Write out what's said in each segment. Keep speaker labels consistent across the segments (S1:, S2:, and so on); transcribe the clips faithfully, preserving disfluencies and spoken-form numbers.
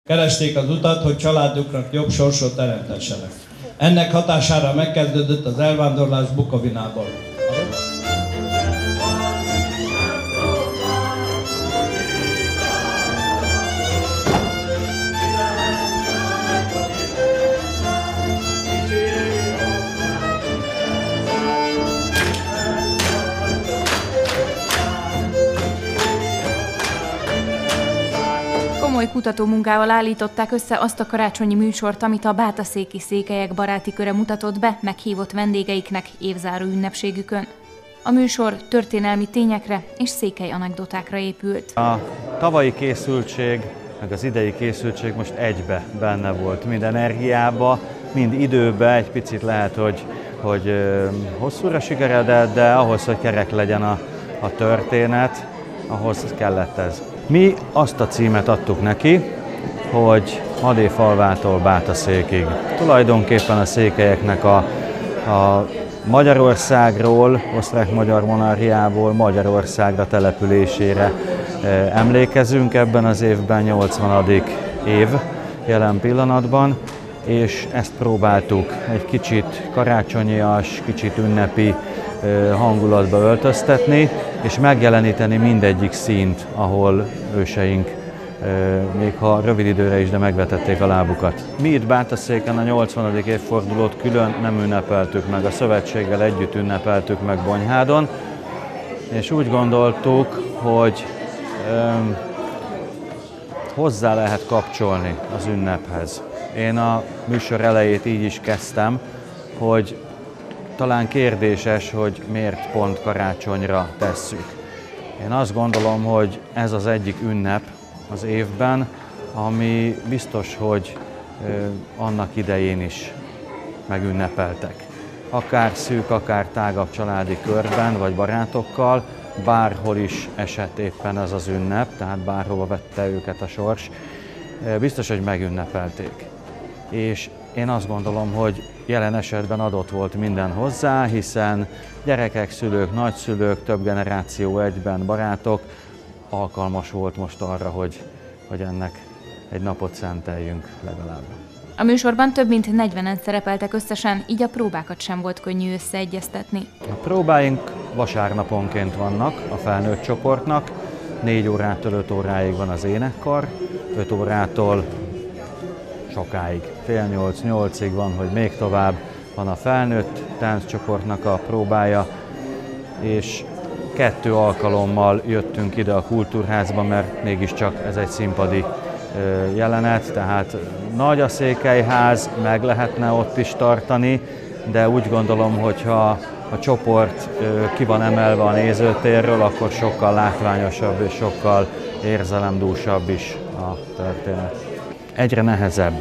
S1: Keresték az utat, hogy családjuknak jobb sorsot teremtessenek. Ennek hatására megkezdődött az elvándorlás Bukovinából.
S2: Komoly kutatómunkával állították össze azt a karácsonyi műsort, amit a bátaszéki székelyek baráti köre mutatott be meghívott vendégeiknek évzáró ünnepségükön. A műsor történelmi tényekre és székely anekdotákra épült.
S3: A tavalyi készültség, meg az idei készültség most egybe benne volt. Mind energiába, mind időbe, egy picit lehet, hogy, hogy hosszúra sikeredett, de ahhoz, hogy kerek legyen a, a történet, ahhoz kellett ez. Mi azt a címet adtuk neki, hogy Madéfalvától Bátaszékig. Tulajdonképpen a székelyeknek a, a Magyarországról, osztrák-magyar monarchiából Magyarországra településére emlékezünk ebben az évben, nyolcvanadik év jelen pillanatban, és ezt próbáltuk egy kicsit karácsonyias, kicsit ünnepi hangulatba öltöztetni, és megjeleníteni mindegyik színt, ahol őseink, még ha rövid időre is, de megvetették a lábukat. Mi itt Bátaszéken a nyolcvanadik évfordulót külön nem ünnepeltük meg, a szövetséggel együtt ünnepeltük meg Bonyhádon, és úgy gondoltuk, hogy öm, hozzá lehet kapcsolni az ünnephez. Én a műsor elejét így is kezdtem, hogy talán kérdéses, hogy miért pont karácsonyra tesszük. Én azt gondolom, hogy ez az egyik ünnep az évben, ami biztos, hogy ö, annak idején is megünnepeltek. Akár szűk, akár tágabb családi körben, vagy barátokkal, bárhol is esett éppen ez az ünnep, tehát bárhova vette őket a sors, biztos, hogy megünnepelték. És én azt gondolom, hogy jelen esetben adott volt minden hozzá, hiszen gyerekek, szülők, nagyszülők, több generáció egyben, barátok, alkalmas volt most arra, hogy, hogy ennek egy napot szenteljünk legalább.
S2: A műsorban több mint negyvenen szerepeltek összesen, így a próbákat sem volt könnyű összeegyeztetni.
S3: A próbáink vasárnaponként vannak a felnőtt csoportnak, négy órától öt óráig van az énekkar, öt órától sokáig, fél nyolc, nyolcig van, hogy még tovább van a felnőtt tánccsoportnak a próbája, és kettő alkalommal jöttünk ide a Kultúrházba, mert mégiscsak ez egy színpadi jelenet, tehát nagy a Székelyház, meg lehetne ott is tartani, de úgy gondolom, hogyha a csoport ki van emelve a nézőtérről, akkor sokkal látványosabb és sokkal érzelemdúsabb is a történet. Egyre nehezebb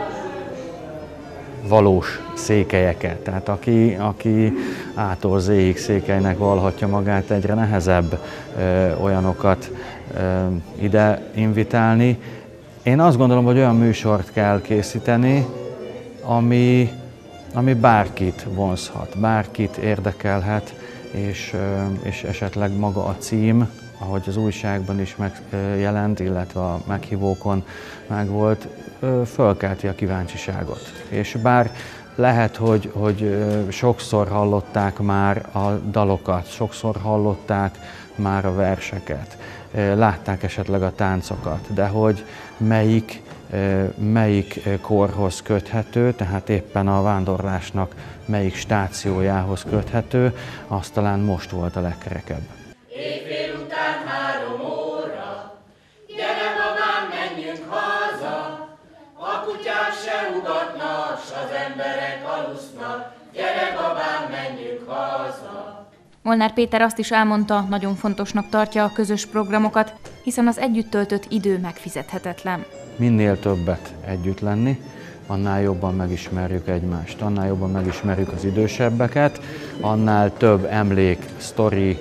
S3: valós székelyeket, tehát aki, aki ától zéig székelynek valhatja magát, egyre nehezebb ö, olyanokat ö, ide invitálni. Én azt gondolom, hogy olyan műsort kell készíteni, ami, ami bárkit vonzhat, bárkit érdekelhet, és, és esetleg maga a cím, ahogy az újságban is megjelent, illetve a meghívókon megvolt, fölkelti a kíváncsiságot. És bár lehet, hogy, hogy sokszor hallották már a dalokat, sokszor hallották már a verseket, látták esetleg a táncokat, de hogy melyik, melyik korhoz köthető, tehát éppen a vándorlásnak melyik stációjához köthető, az talán most volt a legkerekebb.
S4: Éjfél után három óra, gyere babám, menjünk haza, a kutyák se ugatnak, s az emberek alusznak, gyere babám, menjünk haza.
S2: Molnár Péter azt is elmondta, nagyon fontosnak tartja a közös programokat, hiszen az együtt töltött idő megfizethetetlen.
S3: Minél többet együtt lenni, annál jobban megismerjük egymást, annál jobban megismerjük az idősebbeket, annál több emlék, sztori,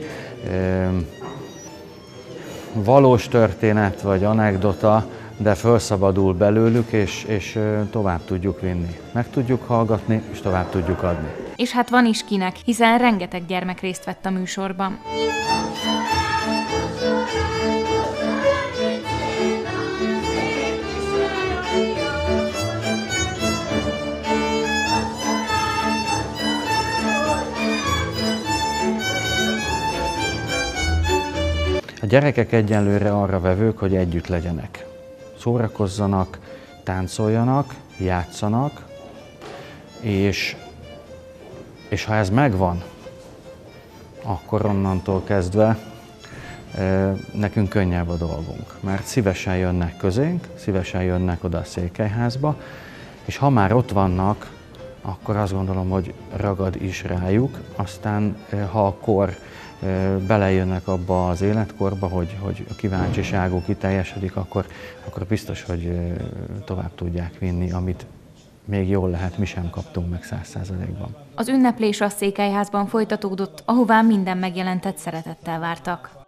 S3: valós történet vagy anekdota, de felszabadul belőlük, és, és tovább tudjuk vinni. Meg tudjuk hallgatni, és tovább tudjuk adni.
S2: És hát van is kinek, hiszen rengeteg gyermek részt vett a műsorban.
S3: A gyerekek egyenlőre arra vevők, hogy együtt legyenek. Szórakozzanak, táncoljanak, játszanak, és, és ha ez megvan, akkor onnantól kezdve e, nekünk könnyebb a dolgunk, mert szívesen jönnek közénk, szívesen jönnek oda a Székelyházba, és ha már ott vannak, akkor azt gondolom, hogy ragad is rájuk, aztán e, ha akkor e, belejönnek abba az életkorba, hogy, hogy a kíváncsiságuk kiteljesedik, akkor, akkor biztos, hogy e, tovább tudják vinni, amit még jól lehet, mi sem kaptunk meg száz százalékban.
S2: Az ünneplés a Székelyházban folytatódott, ahová minden megjelentett szeretettel vártak.